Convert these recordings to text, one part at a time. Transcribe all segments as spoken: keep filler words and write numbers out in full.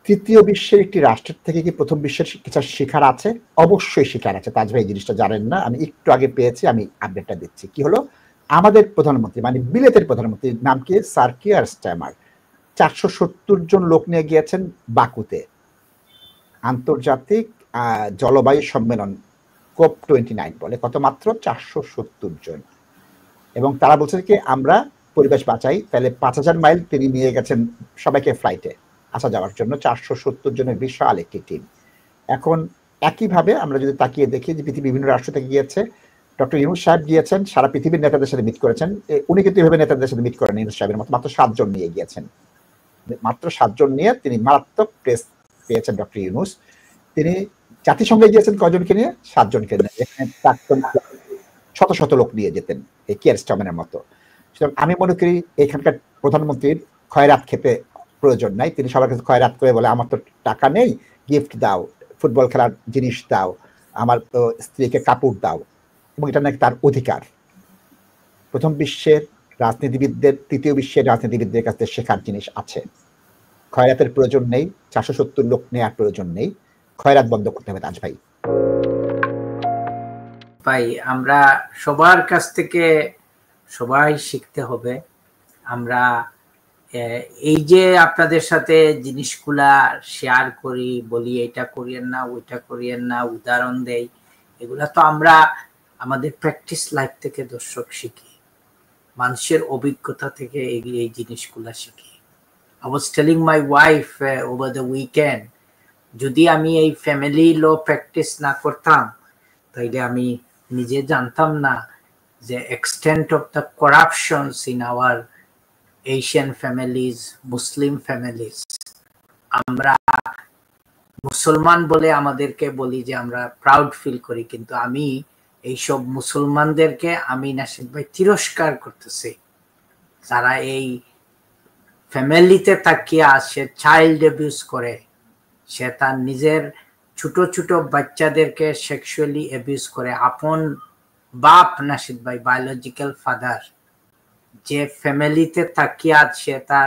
তৃতীয় বিশ্বের একটি রাষ্ট্রের থেকে কি প্রথম বিশ্বের কিছু শিখার আছে? অবশ্যই শিখার আছে। তাজ ভাই এই জিনিসটা জানেন না, আমি একটু আগে পেয়েছি, আমি আপডেটটা দিচ্ছি। কি হলো, আমাদের প্রধানমন্ত্রী মানে বিলেতের প্রধানমন্ত্রীর নাম কি? স্যার কিয়ার স্টারমার চারশো সত্তর জন লোক নিয়ে গিয়েছেন বাকুতে আন্তর্জাতিক জলবায়ু সম্মেলন কোপ টোয়েন্টি নাইন বলে, কত মাত্র চারশো সত্তর জন। এবং তারা বলছে কি আমরা পরিবেশ বাঁচাই, তাহলে পাঁচ হাজার মাইল তিনি নিয়ে গেছেন সবাইকে ফ্লাইটে আসা যাওয়ার জন্য, চারশো সত্তর জনের বিশাল একটি টিম। এখন একইভাবে আমরা যদি তাকিয়ে দেখি যে পৃথিবীর বিভিন্ন রাষ্ট্র থেকে গিয়েছে, ডক্টর ইউনূস সাহেব গিয়েছেন, সারা পৃথিবীর নেতাদের সাথে মিট করেছেন। উনি কিন্তু এভাবে নেতাদের সাথে মিট করেন ইউনূস সাহেবের মতো, মাত্র সাতজন নিয়ে গিয়েছেন, মাত্র সাতজন নিয়ে তিনি মারাত্মক প্রেস পেয়েছেন ডক্টর ইউনূস। তিনি জাতিসংঘে গিয়েছেন কয়জনকে নিয়ে? সাতজনকে নিয়ে, এখানে প্রাক্তন শত শত লোক নিয়ে যেতেন এই কিয়ার স্টারমারের মতো। সুতরাং আমি মনে করি এখানকার প্রধানমন্ত্রীর খয়রাত খেতে প্রয়োজন নাই। তিনি সবার কাছে খয়রাত করে বলে আমার তো টাকা নেই, গিফট দাও, ফুটবল খেলার জিনিস দাও, আমার স্ত্রীকে কাপড় দাও, এবং এটা নাকি তার অধিকার। প্রথম বিশ্বের রাজনীতিবিদদের তৃতীয় বিশ্বের রাজনীতিবিদদের কাছে শেখার জিনিস আছে। খয়রাতের প্রয়োজন নেই, চারশো সত্তর লোক নেওয়ার প্রয়োজন নেই, খয়রাত বন্ধ করতে হবে তাজ ভাই। ভাই আমরা সবার কাছ থেকে সবাই শিখতে হবে। আমরা এই যে আপনাদের সাথে জিনিসগুলা শেয়ার করি, বলি এটা করিয়েন না, ওইটা করিয়েন না, উদাহরণ দেই, এগুলা তো আমরা আমাদের প্র্যাকটিস লাইফ থেকে দর্শক শিখি, মানুষের অভিজ্ঞতা থেকে এই জিনিসগুলা শিখি। I was telling my wife uh, over the weekend, যদি আমি এই ফ্যামিলি ল প্র্যাকটিস না করতাম তাইলে আমি নিজে জানতাম না যে extent of the corruptions in our Asian families, Muslim families. আমরা মুসলমান বলে আমাদেরকে বলি যে আমরা প্রাউড ফিল করি, কিন্তু আমি এইসব মুসলমানদেরকে আমি নাসির ভাই তিরস্কার করতেছি। তারা এই ফ্যামিলিতে তাকিয়ে আসে, চাইল্ড অ্যাবিউজ করে, সে তার নিজের ছোট ছোট বাচ্চাদেরকে সেক্সুয়ালি অ্যাবিউজ করে। আপন বাপ নাসির ভাই, বায়োলজিক্যাল ফাদার, যে ফ্যামিলিতে তাকিয়ে আছে তার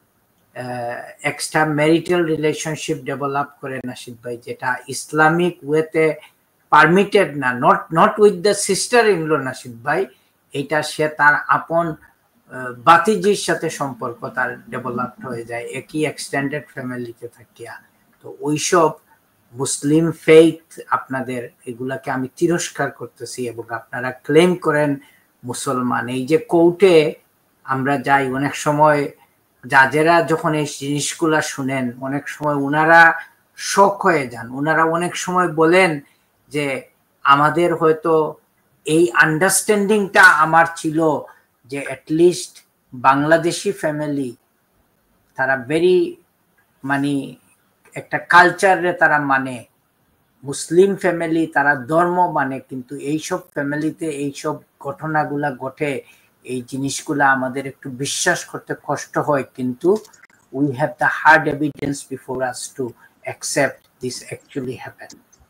এক্সট্রা ম্যারিটাল রিলেশনশিপ ডেভেলপ করে নাসির ভাই, যেটা ইসলামিক ওয়েতে পারমিটেড না, not not with the sister in law Nasir ভাই, এটা সে তার আপন বাতিজির সাথে সম্পর্ক তার ডেভেলপ হয়ে যায় একই এক্সটেন্ডেড ফ্যামিলিতে থাকিয়া। তো ওইসব মুসলিম ফেইথ আপনাদের, এগুলাকে আমি তিরস্কার করতেছি এবং আপনারা ক্লেম করেন মুসলমান। এই যে কোর্টে আমরা যাই, অনেক সময় জাজেরা যখন এই জিনিসগুলা শুনেন, অনেক সময় ওনারা শক হয়ে যান। ওনারা অনেক সময় বলেন যে আমাদের হয়তো এই আন্ডারস্ট্যান্ডিংটা আমার ছিল যে অ্যাটলিস্ট বাংলাদেশি ফ্যামিলি তারা ভেরি মানে একটা কালচারে তারা মানে, মুসলিম ফ্যামিলি তারা ধর্ম মানে, কিন্তু এইসব ফ্যামিলিতে এইসব ঘটনাগুলা ঘটে, এই জিনিসগুলা আমাদের একটু বিশ্বাস করতে কষ্ট হয়, কিন্তু we have the hard evidence before us to accept this actually happen.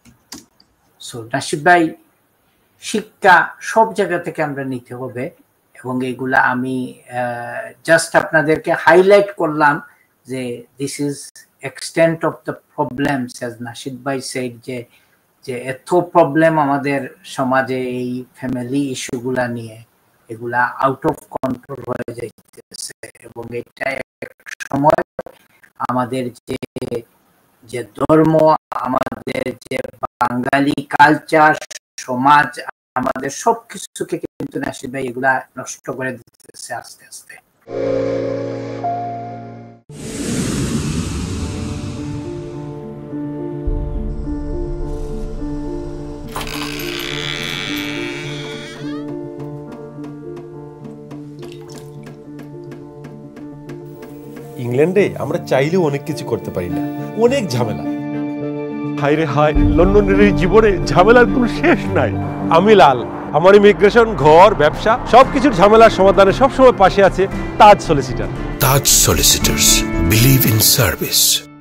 So Nasib ভাই, শিক্ষা সব জায়গা থেকে আমরা নিতে হবে, এবং এগুলা আমি জাস্ট আপনাদেরকে হাইলাইট করলাম যে this is extent of the problems, as Nasid ভাই সেড, যে যে এত প্রবলেম আমাদের সমাজে এই ফ্যামিলি ইস্যুগুলা নিয়ে, এগুলা আউট অফ কন্ট্রোল হয়ে যাইতেছে, এবং এটা এক সময় আমাদের যে যে ধর্ম, আমাদের যে বাঙালি কালচার, সমাজ, আমাদের সবকিছুকে কিন্তু নাসির ভাই এগুলা নষ্ট করে দিতেছে আস্তে আস্তে। ইংল্যান্ডে আমরা চাইলেও অনেক কিছু করতে পারি না, অনেক ঝামেলা। হায় রে হায়, লন্ডনের এই জীবনে ঝামেলার কোনো শেষ নাই। আমি লাল, আমার ইমিগ্রেশন, ঘর, ব্যবসা সবকিছুর ঝামেলার সমাধানে সবসময় পাশে আছে Taj solicitor. Taj solicitors, believe in service.